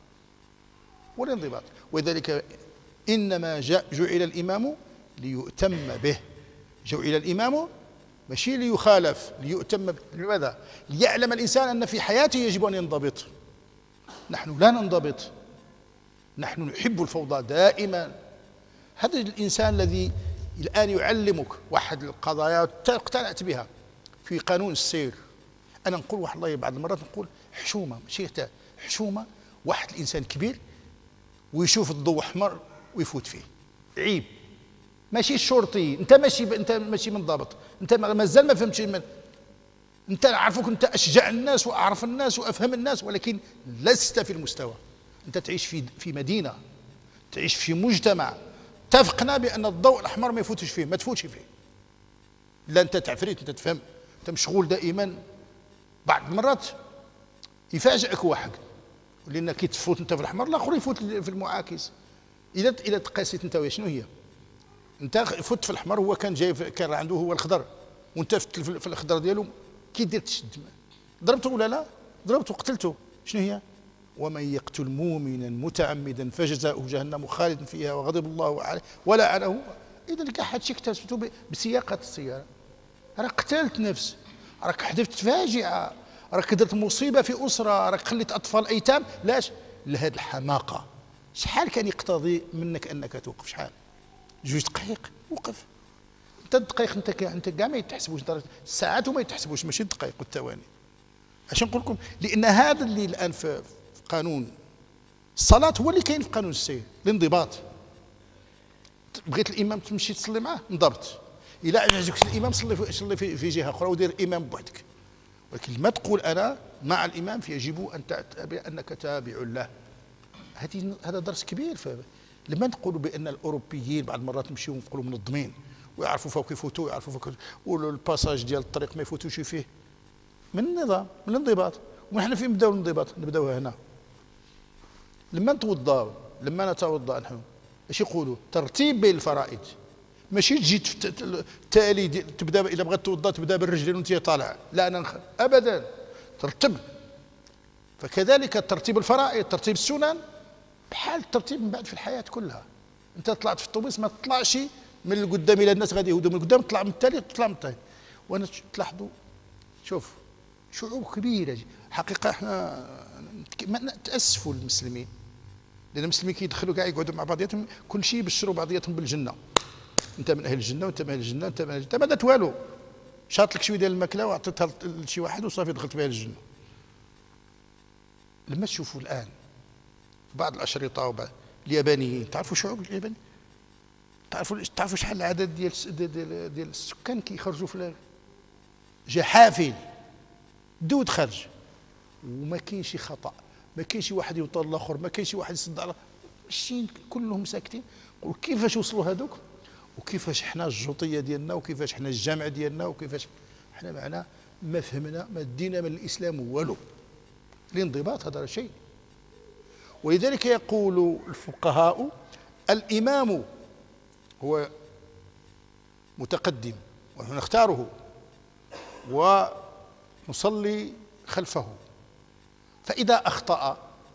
والانضباط. ولذلك انما جعل الامام ليؤتم به، جعل الامام ماشي ليخالف، ليؤتم به. لماذا؟ ليعلم الانسان ان في حياته يجب ان ينضبط. نحن لا ننضبط، نحن نحب الفوضى دائما. هذا الانسان الذي الان يعلمك واحد القضايا اقتنعت بها في قانون السير. انا نقول واحد الله بعض المرات نقول حشومه، ماشي حشومه، واحد الانسان كبير ويشوف الضوء احمر ويفوت فيه، عيب. ماشي الشرطي، انت ماشي منضبط، انت مازال ما فهمتش. انت نعرفك انت اشجع الناس واعرف الناس وافهم الناس، ولكن لست في المستوى. انت تعيش في مدينه، تعيش في مجتمع اتفقنا بان الضوء الاحمر ما يفوتش فيه، ما تفوتش فيه. لا انت تعفريت، انت تفهم، انت مشغول دائما. بعض المرات يفاجئك واحد، لان كي تفوت انت في الاحمر الاخر يفوت في المعاكس. اذا تقاسيت انت شنو هي؟ انت فوت في الاحمر، هو كان عنده هو الخضر، وانت في الخضر ديالو كي دير تشد، ضربته ولا لا؟ ضربته قتلته. شنو هي؟ ومن يقتل مؤمنا متعمدا فجزاؤه جهنم خالدا فيها وغضب الله عليه ولعنه. اذا كاع هادشي اكتشفته بسياقه السياره. راك قتلت نفس، راك حذفت فاجعه، راك درت مصيبه في اسره، راك خليت اطفال ايتام. لاش؟ لهذه الحماقه. شحال كان يقتضي منك انك توقف؟ شحال؟ 2 دقائق وقف. انت الدقائق انت كاع ما يتحسبوش، الساعات وما يتحسبوش، ماشي الدقائق والثواني. اش نقول لكم؟ لان هذا اللي الان في قانون الصلاه هو اللي كاين في قانون السير، الانضباط. بغيت الامام تمشي تصلي معاه انضبط، الا عجبك الامام صلي في جهه اخرى ودير امام بوحدك. ولكن ما تقول انا مع الامام فيجب ان تعتبر انك تابع له. هذا درس كبير. لما نقولوا بان الاوروبيين بعض المرات نمشيو نقولوا منظمين ويعرفوا فوق يفوتوا، يعرفوا فوق، والباساج ديال الطريق ما يفوتوش فيه، من النظام، من الانضباط. ونحن فين نبداو الانضباط؟ نبداو هنا. لما نتوضاو، لما نتوضا نحن اش يقولوا؟ ترتيب بين الفرائض. ماشي تجي تالي تبدا، اذا بغيت توضا تبدا بالرجلين وانت طالع، لا انا ابدا، ترتب. فكذلك ترتيب الفرائض، ترتيب السنن، بحال الترتيب من بعد في الحياه كلها. انت طلعت في الطوبيس ما تطلعش من القدام الى الناس غادي يهودوا من القدام، تطلع من التالي، تطلع من التالي. وانا تلاحظوا، شوف شعوب كبيره حقيقه. احنا نتاسفوا للمسلمين، لان المسلمين كيدخلوا كاع يقعدوا مع بعضياتهم كل شيء يبشروا بعضياتهم بالجنه. انت من اهل الجنه وانت من اهل الجنه، انت من اهل الجنه، ما درت والو. شاط لك شويه ديال الماكله وعطيتها لشي واحد وصافي دخلت بها الجنه. لما تشوفوا الان بعض الاشرطه وبعض اليابانيين، تعرفوا شعوب اليابان؟ تعرفوا شحال العدد ديال السكان كيخرجوا في جحافل دود خرج، وما كاينش خطا، ما كاينش واحد يوطل الاخر، ما كاينش واحد يصد على، ماشيين كلهم ساكتين. وكيفاش وصلوا هذوك؟ وكيفاش حنا الجوطيه ديالنا، وكيفاش حنا الجامع ديالنا، وكيفاش حنا معنا ما فهمنا، ما دينا من الاسلام والو. الانضباط هذا شيء. ولذلك يقول الفقهاء الامام هو متقدم ونحن نختاره ونصلي خلفه. فإذا أخطأ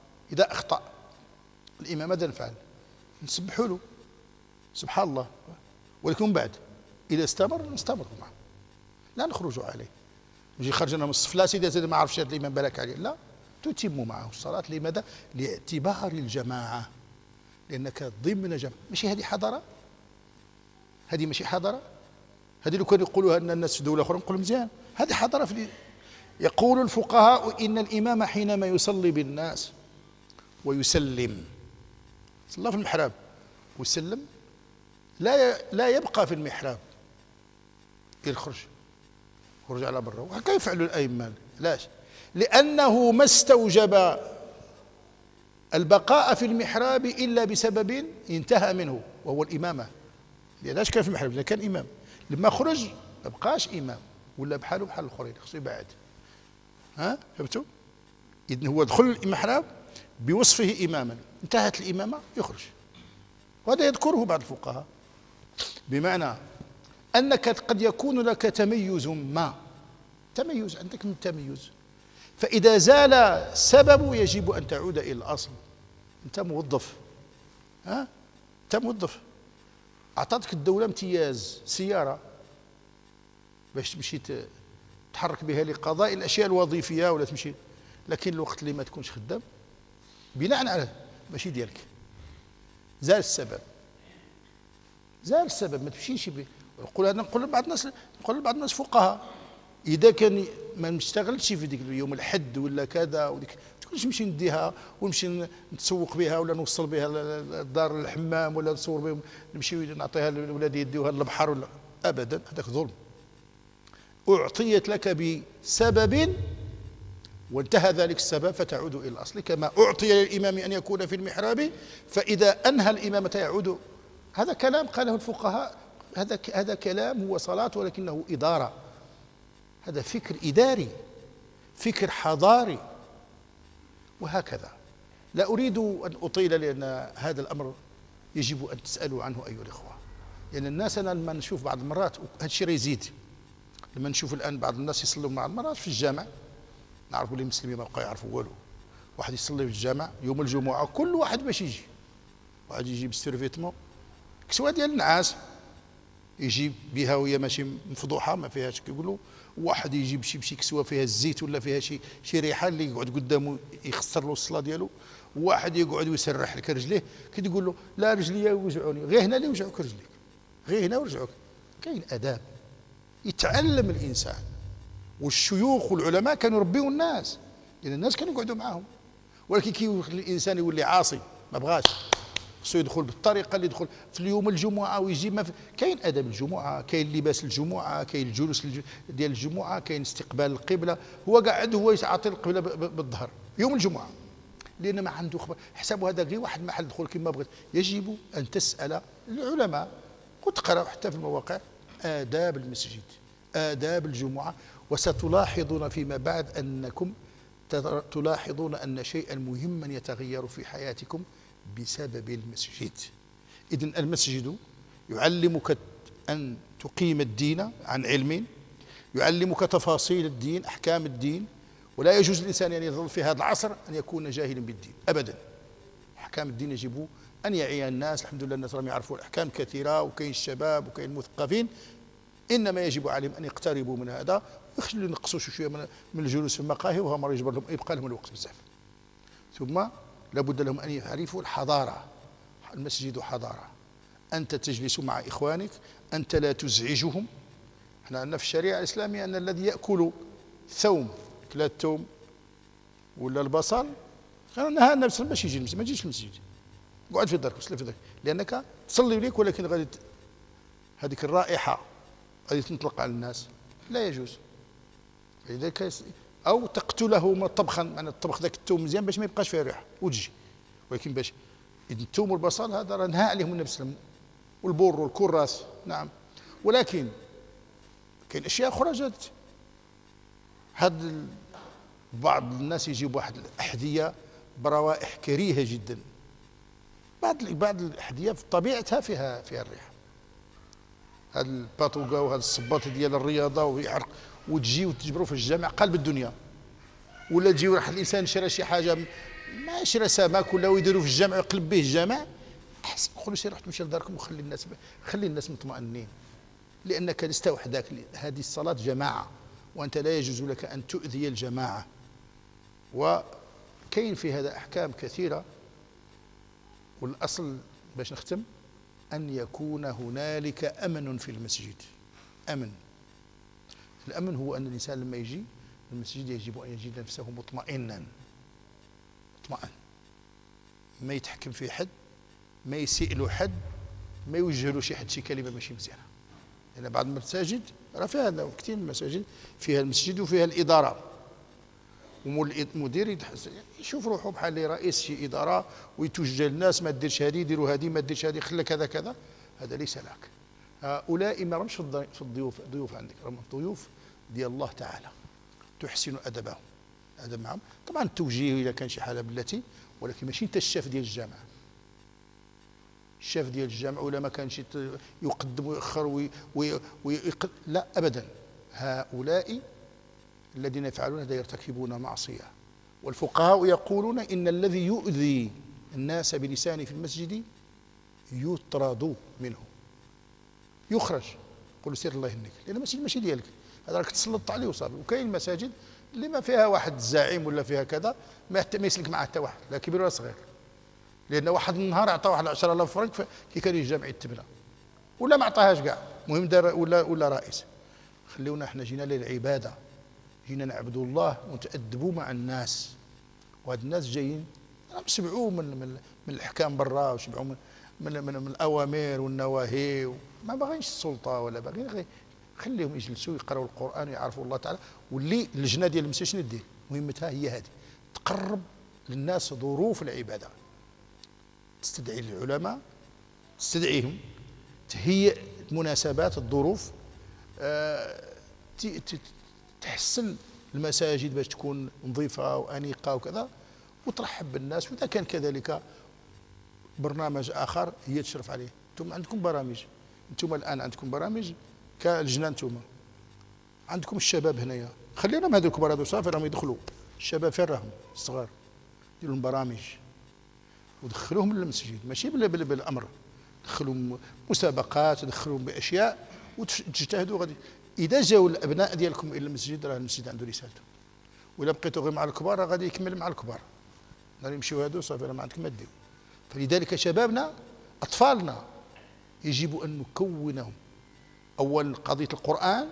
الإمام ماذا نفعل؟ نسبحوا له سبحان الله. ولكن بعد إذا استمر نستمر معه، لا نخرج عليه. نجي خرجنا من الصف، لا سيدي ما عرفش هذا الإمام بالك عليه، لا، تتم معه الصلاة. لماذا؟ لاعتبار الجماعة، لأنك ضمن جماعة. ماشي هذه حضارة؟ هذه ماشي حضارة؟ هذه لو كانوا يقولوها أن الناس في دولة أخرى نقول مزيان، هذه حضارة. يقول الفقهاء إن الإمام حينما يصلي بالناس ويسلم، صلى في المحراب ويسلم، لا يبقى في المحراب، يخرج على برا. وهكذا يفعل الأئمة. لاش؟ لأنه ما استوجب البقاء في المحراب إلا بسبب انتهى منه وهو الإمامة. لأناش كان في المحراب؟ إذا كان إمام، لما خرج ما بقاش إمام، ولا بحاله بحال الآخرين، خصو يبعد. ها فهمتوا؟ إذن هو دخل المحراب بوصفه إماما، انتهت الإمامة يخرج. وهذا يذكره بعض الفقهاء، بمعنى أنك قد يكون لك تميز ما، تميز عندك من تميز، فإذا زال السبب يجب أن تعود إلى الأصل. أنت موظف، ها، أنت موظف، أعطتك الدولة امتياز سيارة باش تمشي تحرك بها لقضاء الأشياء الوظيفية ولا تمشي، لكن الوقت اللي ما تكونش خدام بناء على ماشي ديالك، زال السبب، زال السبب، ما تمشيش به. نقول هذا، نقول لبعض الناس فقهاء، اذا كان ما نشتغلش في ديك اليوم الحد ولا كذا وديك ما تقولش نمشي نديها ونمشي نتسوق بها ولا نوصل بها للدار الحمام ولا نصور بها نمشي نعطيها لولادي يديوها للبحر ولا، ابدا، هذاك ظلم. اعطيت لك بسبب وانتهى ذلك السبب فتعود الى الاصل، كما اعطي للامام ان يكون في المحراب فاذا انهى الامامه يعود. هذا كلام قاله الفقهاء، هذا كلام هو صلاة ولكنه إدارة، هذا فكر إداري، فكر حضاري، وهكذا. لا أريد أن أطيل لأن هذا الأمر يجب أن تسألوا عنه أيها الإخوة، لأن الناس أنا لما نشوف بعض المرات هذا الشيء يزيد، لما نشوف الآن بعض الناس يصلوا مع المرات في الجامع، نعرفوا اللي المسلمين ما بقاو يعرفوا والو، واحد يصلي في الجامع يوم الجمعة كل واحد باش يجي، واحد يجيب ستيرفيتمون كسوة ديال النعاس يجيب بها وهي ماشي مفضوحه ما فيهاش كيقولوا، واحد يجيب شي كسوه فيها الزيت ولا فيها شي ريحه اللي يقعد قدامه يخسر له الصلاه ديالو، واحد يقعد ويسرح لك رجليه كتقول له لا رجليا يوجعوني، غير هنا اللي يوجعوك رجليك، غير هنا يوجعوك. كاين اداب يتعلم الانسان، والشيوخ والعلماء كانوا يربيوا الناس، لان الناس كانوا يقعدوا معاهم، ولكن كي الانسان يولي عاصي ما بغاش، خصو يدخل بالطريقه اللي يدخل في اليوم الجمعه ويجي ما كاين ادب الجمعه، كاين لباس الجمعه، كاين الجلوس ديال الجمعه، كاين استقبال القبله، هو قاعد هو يعطي القبله بالظهر يوم الجمعه لان ما عنده خبر، حسابه هذا غير واحد محل دخول كما بغيت. يجب ان تسال العلماء وتقرا حتى في المواقع آداب المسجد، آداب الجمعه، وستلاحظون فيما بعد انكم تلاحظون ان شيئا مهما يتغير في حياتكم بسبب المسجد. إذن المسجد يعلمك أن تقيم الدين عن علم، يعلمك تفاصيل الدين، أحكام الدين، ولا يجوز للإنسان أن يظل في هذا العصر أن يكون جاهلا بالدين أبدا. أحكام الدين يجب أن يعي الناس، الحمد لله الناس راهم يعرفوا الأحكام كثيرة، وكاين الشباب وكاين المثقفين، إنما يجب عليهم أن يقتربوا من هذا ويخلوا ينقصوا شوية من الجلوس في المقاهي، وهم مرة يجبر لهم يبقى لهم الوقت بزاف. ثم لابد لهم أن يعرفوا الحضارة، المسجد حضارة، أنت تجلس مع إخوانك، أنت لا تزعجهم. احنا عندنا في الشريعة الإسلامية أن الذي يأكل ثوم، كلا الثوم ولا البصل، نهى النبي صلى الله عليه وسلم باش يجي المسجد، ما تجيش المسجد، اقعد في دارك، وصلي في دارك، لأنك تصلي ليك ولكن غادي هذيك الرائحة غادي تنطلق على الناس، لا يجوز. لذلك او تقتله طبخا، معنى الطبخ ذاك الثوم مزيان باش ما يبقاش فيه ريحه وتجي، ولكن باش الثوم والبصل هذا راه نهى عليهم النبي صلى الله عليه وسلم، والبر والكراس، نعم. ولكن كاين اشياء اخرى جات، بعض الناس يجيب واحد الاحذيه بروائح كريهه جدا، بعض الاحذيه في طبيعتها فيها الريحه، هذا الباتوغا وهذا الصباط ديال الرياضه ويعرق، وتجي وتجبروا في الجامع قلب الدنيا، ولا تجي واحد الانسان شرى شي حاجه ما شرى سمك ولا ويديروا في الجامع ويقلب به الجامع، احسن قولوا سير روح تمشي لداركم وخلي الناس مطمئنين، لانك لست وحدك، هذه الصلاه جماعه وانت لا يجوز لك ان تؤذي الجماعه. وكاين في هذا احكام كثيره، والاصل باش نختم ان يكون هنالك امن في المسجد. امن، الامن هو ان الانسان لما يجي المسجد يجب ان يجد نفسه مطمئنا، مطمئن، ما يتحكم في حد، ما يسيء له حد، ما يوجه له شي حد شي كلمه ماشي مزيانه. لان بعض المساجد راه فيها كثير من المساجد فيها المسجد وفيها الاداره، والمدير يشوف روحه بحال اللي رئيس شي اداره ويتوجه الناس ما ديرش هذه، ديروا هذه، ما ديرش هذه، خليك كذا كذا، هذا ليس لك. هؤلاء ما راهمش في الضيوف عندك، راهم ضيوف ديال الله تعالى، تحسن ادبهم، ادب معهم، طبعا التوجيه اذا كان شي حاله بلاتي، ولكن ماشي انت الشاف ديال الجامعه. الشاف ديال الجامعه ولا ما كانش يقدم ويؤخر لا ابدا. هؤلاء الذين يفعلون هذا يرتكبون معصيه. والفقهاء يقولون ان الذي يؤذي الناس بلسانه في المسجد يطرد منه، يخرج، يقول سير الله يهنيك، لان المسجد ماشي ديالك، هذا راك تسلطت عليه وصافي. وكاين المساجد اللي ما فيها واحد زعيم ولا فيها كذا ما يسلك معه حتى واحد، لا كبير ولا صغير، لان واحد النهار عطى واحد 10,000 فرنك كي كان الجامع يتبنى، ولا ما عطاهاش كاع، المهم دار ولا رئيس. خليونا احنا جينا للعباده، جينا نعبدوا الله ونتأدبوا مع الناس. وهاد الناس جايين سمعوا من الاحكام برا، وسمعوا من الاوامر والنواهي، ما باغينش السلطه ولا باغيين غير خليهم يجلسوا يقراوا القران ويعرفوا الله تعالى. واللي اللجنه ديال المسجد شنو دير؟ مهمتها هي هذه، تقرب للناس ظروف العباده، تستدعي العلماء، تستدعيهم، تهيئ المناسبات، الظروف، تحسن المساجد باش تكون نظيفه وانيقه وكذا، وترحب بالناس. واذا كان كذلك برنامج اخر هي تشرف عليه. انتم عندكم برامج، انتم الان عندكم برامج كالجنه، انتم عندكم الشباب هنايا، خلينا هذوك الكبار هذو صافي راهم يدخلوا. الشباب فين راهم؟ الصغار، ديروا لهم برامج ودخلوهم للمسجد، ماشي بالامر، دخلوهم مسابقات، دخلوهم باشياء وتجتهدوا. غادي اذا جاوا الابناء ديالكم الى المسجد راه المسجد عنده رسالته. وإلا بقيتوا غير مع الكبار راه غادي يكمل مع الكبار، غادي يمشيو هادو صافي راه ما عندكم ما ديروا. فلذلك شبابنا اطفالنا يجب ان نكونهم اول قضيه القران،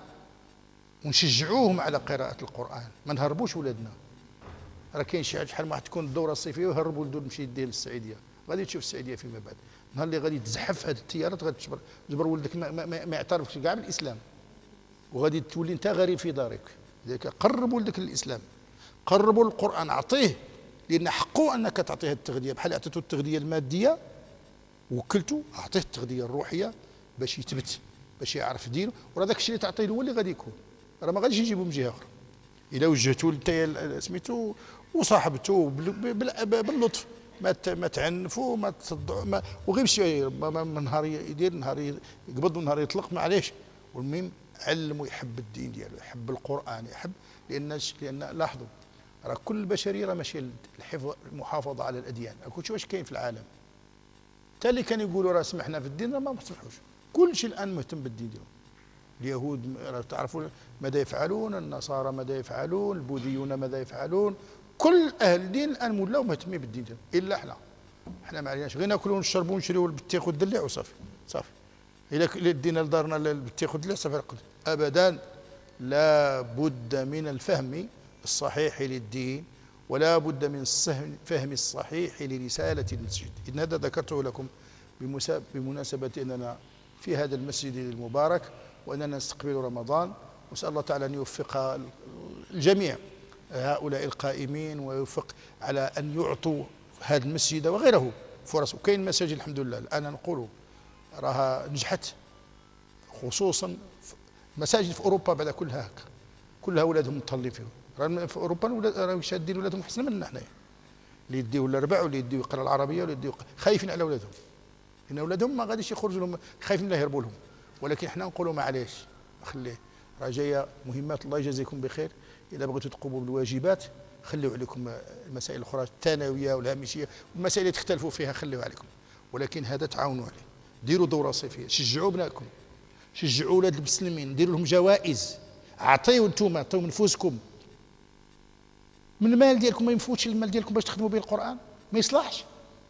ونشجعوهم على قراءه القران، ما نهربوش ولادنا. راه كاين شحال ما تكون الدوره الصيفيه ويهربوا ولدو المشي ديال السعيديه، غادي تشوف السعيديه فيما بعد. نهار اللي غادي تزحف هذه التيارات غادي تجبر ولدك ما يعترفش كاع بالاسلام، وغادي تولي انت غريب في دارك. لذلك قرب ولدك للاسلام، قربوا القران، اعطيه، لان حقه انك تعطيه التغذيه. بحال اعطيته التغذيه الماديه وكلته، اعطيه التغذيه الروحيه باش يثبت، باش يعرف دينه. وراه داك الشيء اللي تعطيه هو اللي غادي يكون، راه ما غاديش يجيبه من جهه اخرى. الا وجهته انت سميتو وصاحبته باللطف، ما تعنفوا، ما تصدعوا، وغير شي نهار يدير، نهار يقبض، ونهار يطلق، معليش. والمهم علموا يحب الدين ديالو، يحب القران، يحب، لان لاحظوا راه كل البشريه راه ماشيه الحفظ، المحافظه على الاديان. كلشي واش كاين في العالم، حتى اللي كانوا يقولوا راه سمحنا في الدين راه ما سمحوش، كل شيء الان مهتم بالدين ديالهم. اليهود راه تعرفوا ماذا يفعلون، النصارى ماذا يفعلون، البوذيون ماذا يفعلون، كل اهل الدين الان ولاو مهتمين بالدين ديالهم، الا حنا ما عليناش، غير ناكلوا ونشربوا ونشريوا البطيخ والدلع وصافي. صافي الا دينا لدارنا البطيخ والدلع صافي رقد. ابدا، لا بد من الفهم الصحيح للدين، ولا بد من الفهم الصحيح لرساله المسجد. اذن هذا ذكرته لكم بمناسبه اننا في هذا المسجد المبارك، واننا نستقبل رمضان. واسال الله تعالى ان يوفق الجميع، هؤلاء القائمين، ويوفق على ان يعطوا هذا المسجد وغيره فرص. وكاين مساجد الحمد لله الان نقولوا راها نجحت، خصوصا مساجد في اوروبا بعد كلها هكا، كلها اولادهم متهلين فيهم. راه في اوروبا راهم شادين ولادهم احسن منا حنايا، اللي يديو الاربع، واللي يديو يقرا العربيه، واللي يديو خايفين على اولادهم، لان اولادهم ما غاديش يخرجوا لهم، خايفين لا يهربوا لهم. ولكن حنا نقولوا معليش، خليه، راه جايه مهمات، الله يجازيكم بخير. اذا بغيتوا تقوموا بالواجبات خليوا عليكم المسائل الاخرى الثانويه والهامشيه والمسائل اللي تختلفوا فيها خليوها عليكم، ولكن هذا تعاونوا عليه. ديروا دوره صيفيه، شجعوا ابنائكم، شجعوا اولاد المسلمين، ديروا لهم جوائز، عطيوا انتم، عطيوا من نفوسكم، من المال ديالكم. ما ينفوتش المال ديالكم باش تخدموا به القران، ما يصلحش.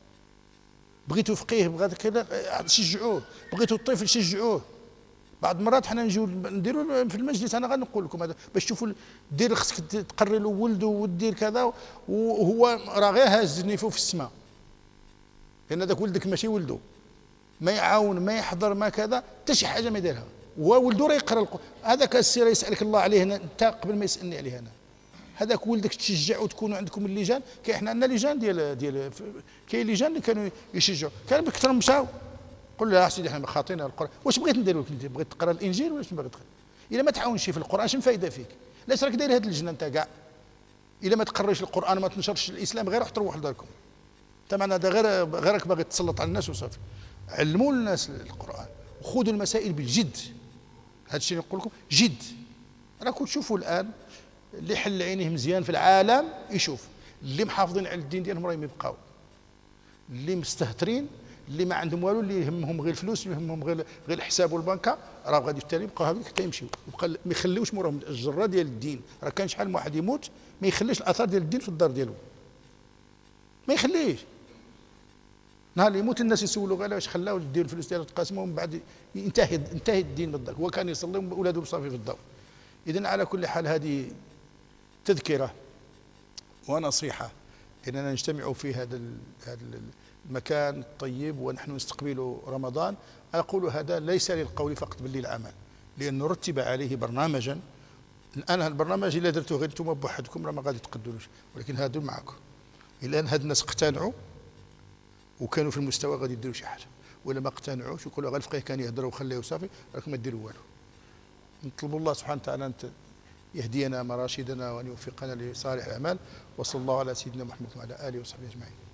بغيتوا فقيه، بغيتوا كذا، شجعوه. بغيتوا الطفل شجعوه. بعض المرات حنا نجيو نديروا في المجلس، انا غنقول لكم هذا باش تشوفوا، دير خصك تقري له ولده ودير كذا، وهو راه غير هاز نيفو في السماء، لان هذاك ولدك ماشي ولده، ما يعاون، ما يحضر، ما كذا، حتى شي حاجه ما يديرها، وولده راه يقرا هذاك السير يسالك الله عليه هنا، انت قبل ما يسالني عليه انا. هذاك ولدك تشجع، وتكونوا عندكم اللجان. كاين حنا عندنا لجان ديال كاين لجان اللي كانوا يشجعوا، كان بكثر مشاو. قول له يا سيدي حنا خاطينا القران، واش بغيت ندير لك انت؟ بغيت تقرا الانجيل ولا شنو باغي تقرا؟ الا ما تعاونش في القران شنو الفائده فيك؟ علاش راك داير هذه اللجنه انت كاع؟ الا ما تقريش القران وما تنشرش الاسلام، غير روح تروح لداركم. طبعا هذا غيرك باغي تسلط على الناس وصافي. علموا الناس القرآن وخذوا المسائل بالجد. هذا الشيء اللي نقول لكم جد. راكم تشوفوا الآن اللي حل عينيه مزيان في العالم يشوف، اللي محافظين على الدين ديالهم راهم يبقاو، اللي مستهترين اللي ما عندهم والو، اللي يهمهم غير الفلوس، اللي يهمهم غير الحساب والبنكه، راه غادي في التالي يبقاو هذوك حتى يمشيو، ما يخليوش موراهم الجره ديال الدين. راه كان شحال من واحد يموت ما يخليش الاثار ديال الدين في الدار ديالو، ما يخليش. نهار اللي يموت الناس يسولوا غير واش خلاو ديروا الفلوس ديالو تقاسموا ومن بعد ينتهي الدين بالضبط. هو كان يصلي واولاده صافي في الضوء. اذا على كل حال هذه تذكره ونصيحه اننا نجتمع في هذا المكان الطيب ونحن نستقبل رمضان. اقول هذا ليس للقول فقط بل للعمل، لانه رتب عليه برنامجا. الان البرنامج الا درتوه غير انتم بوحدكم راه ما غادي تقدروش، ولكن هادو معكم. الان هاد الناس اقتنعوا وكانوا في المستوى غادي يديروا شي حاجه، ولا ما اقتنعوش يقولوا غير الفقيه كان يهضروا وخليه صافي، راكم ما ديروا والو. نطلب الله سبحانه وتعالى ان يهدينا مراشدنا وان يوفقنا لصالح الاعمال. وصلى الله على سيدنا محمد وعلى اله وصحبه اجمعين.